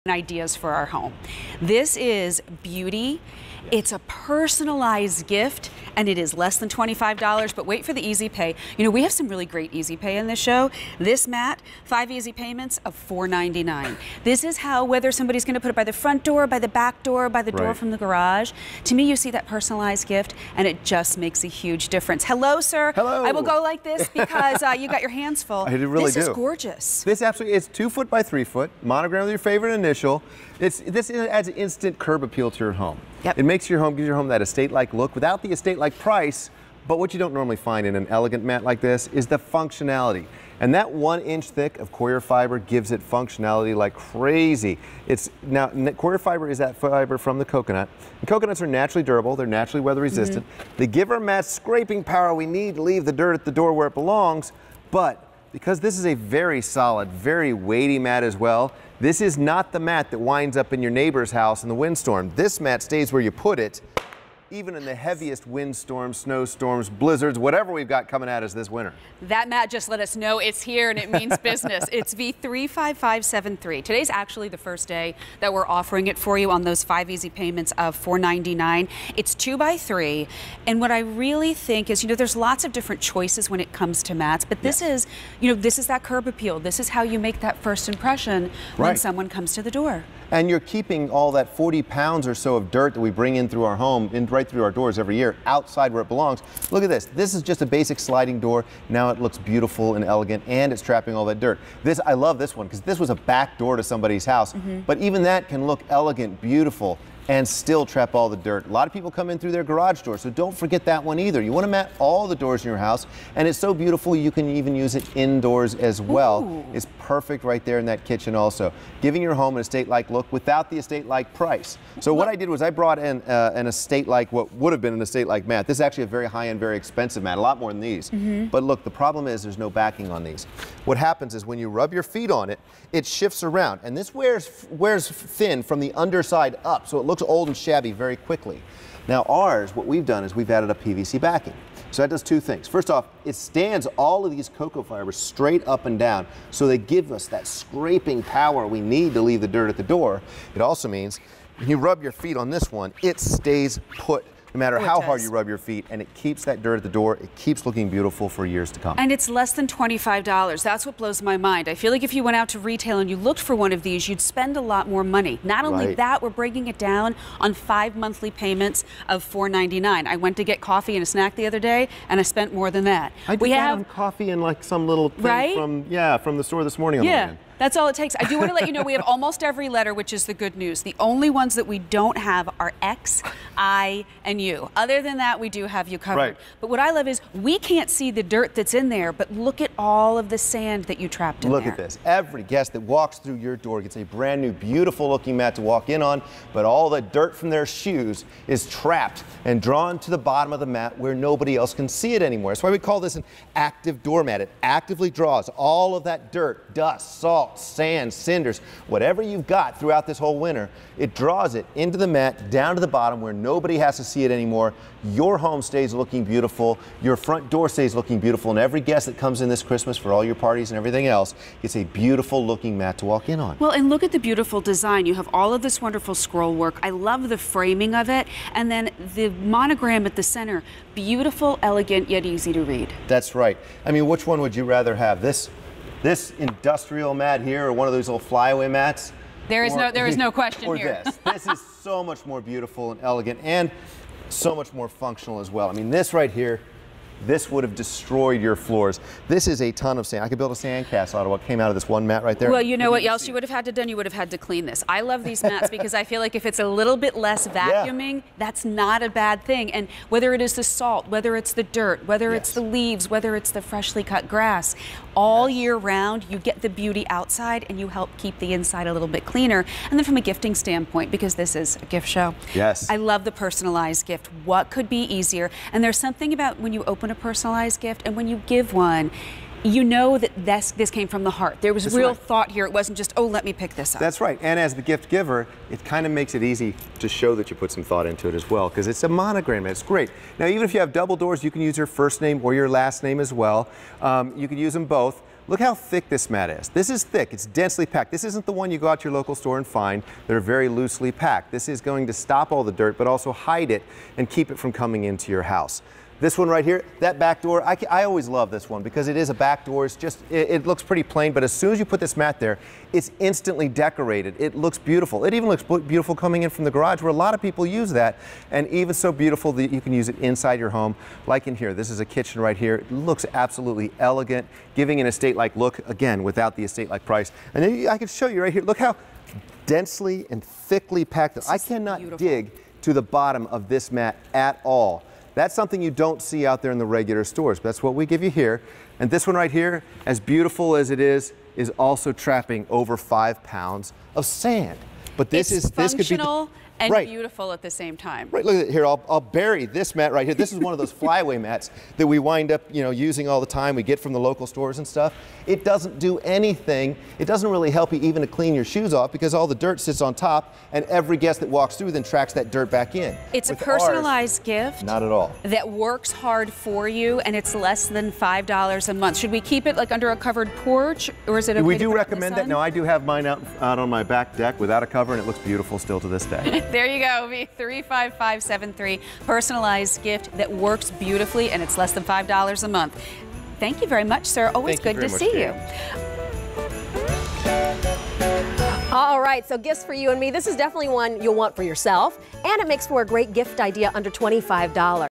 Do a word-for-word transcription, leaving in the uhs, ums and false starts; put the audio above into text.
Ideas for our home. This is beauty. It's a personalized gift, and it is less than twenty-five dollars, but wait for the easy pay. You know, we have some really great easy pay in this show. This mat, five easy payments of four ninety-nine. This is how, whether somebody's going to put it by the front door, by the back door, by the door right. from the garage, to me, you see that personalized gift, and it just makes a huge difference. Hello, sir. Hello. I will go like this because uh, you got your hands full. I really this do. This is gorgeous. This absolutely is two foot by three foot, monogram with your favorite initial. It's, this adds instant curb appeal to your home. Yep. It makes your home, gives your home that estate-like look without the estate-like price, but what you don't normally find in an elegant mat like this is the functionality. And that one inch thick of Coir fiber gives it functionality like crazy. It's now, Coir fiber is that fiber from the coconut. And coconuts are naturally durable, they're naturally weather resistant. Mm-hmm. They give our mats scraping power we need to leave the dirt at the door where it belongs, but because this is a very solid, very weighty mat as well, this is not the mat that winds up in your neighbor's house in the windstorm. This mat stays where you put it, even in the heaviest windstorms, snowstorms, blizzards, whatever we've got coming at us this winter. That mat just let us know it's here and it means business. It's V three five five seven three. Today's actually the first day that we're offering it for you on those five easy payments of four ninety-nine. It's two by three, and what I really think is, you know, there's lots of different choices when it comes to mats, but this yes. is, you know, this is that curb appeal. This is how you make that first impression when right. someone comes to the door. And you're keeping all that forty pounds or so of dirt that we bring in through our home, in right through our doors every year, outside where it belongs. Look at this. This is just a basic sliding door. Now it looks beautiful and elegant, and it's trapping all that dirt. This, I love this one, because this was a back door to somebody's house, mm-hmm. but even that can look elegant, beautiful, and still trap all the dirt. A lot of people come in through their garage door, so don't forget that one either. You want to mat all the doors in your house, and it's so beautiful you can even use it indoors as well. Ooh. It's perfect right there in that kitchen also, giving your home an estate-like look without the estate-like price. So what I did was I brought in uh, an estate-like, what would have been an estate-like mat. This is actually a very high-end, very expensive mat, a lot more than these. Mm-hmm. But look, the problem is there's no backing on these. What happens is when you rub your feet on it, it shifts around, and this wears, wears thin from the underside up, so it looks old and shabby very quickly. Now ours, what we've done is we've added a P V C backing. So that does two things. First off, it stands all of these cocoa fibers straight up and down, so they give us that scraping power we need to leave the dirt at the door. It also means when you rub your feet on this one, it stays put no matter oh, how hard you rub your feet, and it keeps that dirt at the door. It keeps looking beautiful for years to come. And it's less than twenty-five dollars. That's what blows my mind. I feel like if you went out to retail and you looked for one of these, you'd spend a lot more money. Not only right. that, we're breaking it down on five monthly payments of four ninety-nine. I went to get coffee and a snack the other day, and I spent more than that. I did we that have on coffee and like some little thing right? from, yeah, from the store this morning on yeah. the way in. That's all it takes. I do want to let you know we have almost every letter, which is the good news. The only ones that we don't have are X, I, and U. Other than that, we do have you covered. Right. But what I love is we can't see the dirt that's in there, but look at all of the sand that you trapped in look there. Look at this. Every guest that walks through your door gets a brand new, beautiful looking mat to walk in on, but all the dirt from their shoes is trapped and drawn to the bottom of the mat where nobody else can see it anymore. That's why we call this an active doormat. It actively draws all of that dirt, dust, salt, sand, cinders, whatever you've got throughout this whole winter, it draws it into the mat, down to the bottom where nobody has to see it anymore. Your home stays looking beautiful, your front door stays looking beautiful, and every guest that comes in this Christmas for all your parties and everything else gets a beautiful looking mat to walk in on. Well, and look at the beautiful design. You have all of this wonderful scroll work. I love the framing of it, and then the monogram at the center. Beautiful, elegant, yet easy to read. That's right. I mean, which one would you rather have? This This industrial mat here, or one of those little flyaway mats? There is or, no, there is no question or here. this. This is so much more beautiful and elegant, and so much more functional as well. I mean, this right here, this would have destroyed your floors. This is a ton of sand. I could build a sand castle out of what came out of this one mat right there. Well, you know what else you would have had to do? You would have had to clean this. I love these mats because I feel like if it's a little bit less vacuuming, yeah. that's not a bad thing. And whether it is the salt, whether it's the dirt, whether yes. it's the leaves, whether it's the freshly cut grass, all yes. year round, you get the beauty outside and you help keep the inside a little bit cleaner. And then from a gifting standpoint, because this is a gift show, yes. I love the personalized gift. What could be easier? And there's something about when you open a personalized gift and when you give one, you know that this, this came from the heart. There was That's real right. thought here. It wasn't just, oh, let me pick this up. That's right. And as the gift giver, it kind of makes it easy to show that you put some thought into it as well, because it's a monogram. It's great. Now, even if you have double doors, you can use your first name or your last name as well. Um, you can use them both. Look how thick this mat is. This is thick, it's densely packed. This isn't the one you go out to your local store and find that are very loosely packed. This is going to stop all the dirt, but also hide it and keep it from coming into your house. This one right here, that back door, I, I always love this one because it is a back door. It's just, it, it looks pretty plain, but as soon as you put this mat there, it's instantly decorated. It looks beautiful. It even looks beautiful coming in from the garage where a lot of people use that, and even so beautiful that you can use it inside your home, like in here. This is a kitchen right here. It looks absolutely elegant, giving an estate-like look, again, without the estate-like price. And then I can show you right here, look how densely and thickly packed. I cannot beautiful. dig to the bottom of this mat at all. That's something you don't see out there in the regular stores, but that's what we give you here. And this one right here, as beautiful as it is, is also trapping over five pounds of sand. But this it's is this could be functional and right. beautiful at the same time. Right, look at it here. I'll, I'll bury this mat right here. This is one of those flyaway mats that we wind up, you know, using all the time. We get from the local stores and stuff. It doesn't do anything. It doesn't really help you even to clean your shoes off because all the dirt sits on top, and every guest that walks through then tracks that dirt back in. It's With a personalized ours, gift. Not at all. That works hard for you, and it's less than five dollars a month. Should we keep it like under a covered porch, or is it okay We to do put it in the recommend that. sun? No, I do have mine out, out on my back deck without a cover, and it looks beautiful still to this day. There you go, V three five five seven three. Personalized gift that works beautifully, and it's less than five dollars a month. Thank you very much, sir. Always Thank good you to very see much, you. All right, so gifts for you and me. This is definitely one you'll want for yourself, and it makes for a great gift idea under twenty-five dollars.